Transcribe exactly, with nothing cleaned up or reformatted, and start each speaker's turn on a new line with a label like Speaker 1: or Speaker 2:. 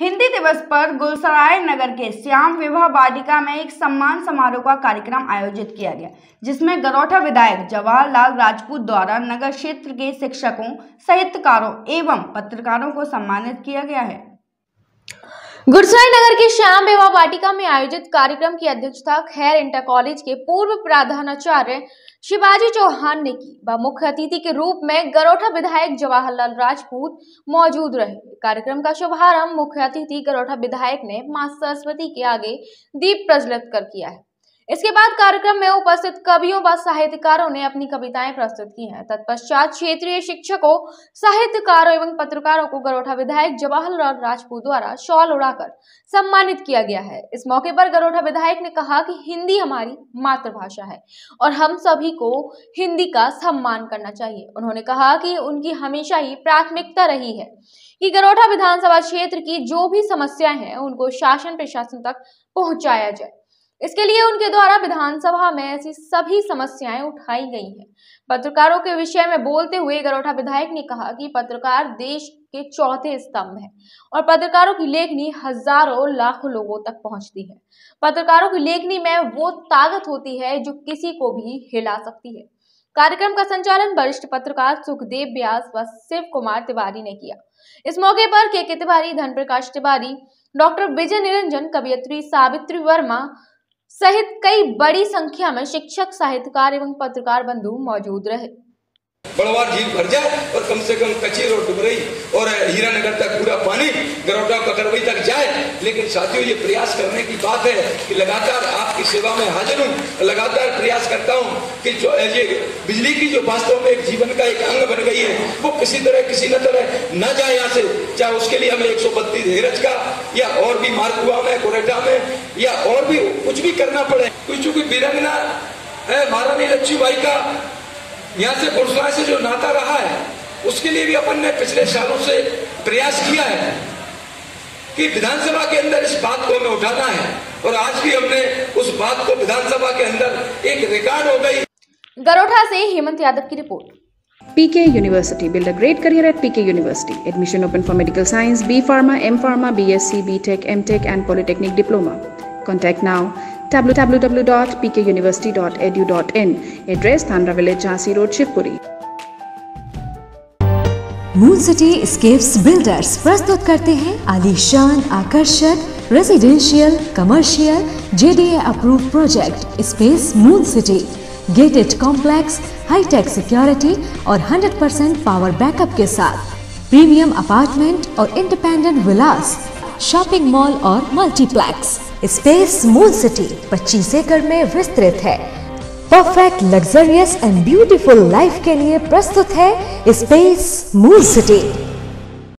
Speaker 1: हिंदी दिवस पर गुलसराय नगर के श्याम विवाह वाटिका में एक सम्मान समारोह का कार्यक्रम आयोजित किया गया, जिसमें गरोठा विधायक जवाहरलाल राजपूत द्वारा नगर क्षेत्र के शिक्षकों, साहित्यकारों एवं पत्रकारों को सम्मानित किया गया है।
Speaker 2: गुलसराय नगर के श्याम विवाह वाटिका में आयोजित कार्यक्रम की अध्यक्षता खैर इंटर कॉलेज के पूर्व प्रधानाचार्य शिवाजी चौहान ने की व मुख्य अतिथि के रूप में गरोठा विधायक जवाहरलाल राजपूत मौजूद रहे। कार्यक्रम का शुभारंभ मुख्य अतिथि गरोठा विधायक ने मां सरस्वती के आगे दीप प्रज्वलित कर किया है। इसके बाद कार्यक्रम में उपस्थित कवियों व साहित्यकारों ने अपनी कविताएं प्रस्तुत की हैं। तत्पश्चात क्षेत्रीय शिक्षकों, साहित्यकारों एवं पत्रकारों को गरोठा विधायक जवाहरलाल राजपूत द्वारा शॉल उड़ाकर सम्मानित किया गया है। इस मौके पर गरोठा विधायक ने कहा कि हिंदी हमारी मातृभाषा है और हम सभी को हिंदी का सम्मान करना चाहिए। उन्होंने कहा कि उनकी हमेशा ही प्राथमिकता रही है कि गरोठा विधानसभा क्षेत्र की जो भी समस्याएं हैं उनको शासन प्रशासन तक पहुंचाया जाए। इसके लिए उनके द्वारा विधानसभा में ऐसी सभी समस्याएं उठाई गई हैं। पत्रकारों के विषय में बोलते हुए गरोठा विधायक ने कहा कि पत्रकार देश के चौथे स्तंभ हैं और पत्रकारों की लेखनी हजारों लाखों लोगों तक पहुंचती है। पत्रकारों की लेखनी में वो ताकत होती है जो किसी को भी हिला सकती है। कार्यक्रम का संचालन वरिष्ठ पत्रकार सुखदेव व्यास व शिव कुमार तिवारी ने किया। इस मौके पर K K Tiwari, Dhanprakash Tiwari, doctor Vijay Niranjan, कवियत्री सावित्री वर्मा सहित कई बड़ी संख्या में शिक्षक, साहित्यकार एवं पत्रकार बंधु मौजूद रहे।
Speaker 3: बड़वार झील भर जाए और कम से कम कचेर और डुबरई और हीरानगर तक पूरा पानी गरोठा ककरवई तक जाए। लेकिन साथियों, ये प्रयास करने की बात है कि लगातार आपकी सेवा में हाजिर हूँ, लगातार प्रयास करता हूँ कि जो ये बिजली की जो वास्तव में एक जीवन का एक अंग बन गई है वो किसी तरह किसी न तरह न जाए यहाँ से। चाहे उसके लिए हमें एक सौ बत्तीस हेरज का या और भी मारकुआ में, कोरेटा में या और भी कुछ भी करना पड़े। कुछ चूंकि वीरंगना है महारानी लक्ष्मीबाई का यहाँ से गुलसराय से जो नाता रहा है, उसके लिए भी अपन ने पिछले सालों से प्रयास किया है कि विधानसभा के अंदर इस बात को हमें उठाना है और आज भी हमने उस बात को विधानसभा के अंदर एक रिकॉर्ड हो गई।
Speaker 2: गरोठा से हेमंत यादव की report.
Speaker 4: P K University. Build a great career at P K University. Admission open for medical science, B Pharma, M Pharma, B S c, B Tech, M Tech and Polytechnic Diploma. Contact now w w w dot p k university dot e d u dot in. Address Thandra Village, Jhansi Road, Shivpuri.
Speaker 5: Moon cityscapes builders प्रस्तुत करते हैं आलीशान, आकर्षक residential, commercial, J D A approve project space moon city. Gated complex, hitech security और hundred percent power backup के साथ premium apartment और independent villas, shopping mall और मल्टीप्लेक्स। स्पेस मून सिटी पच्चीस एकड़ में विस्तृत है। Perfect luxurious and beautiful life के लिए प्रस्तुत है स्पेस मून सिटी।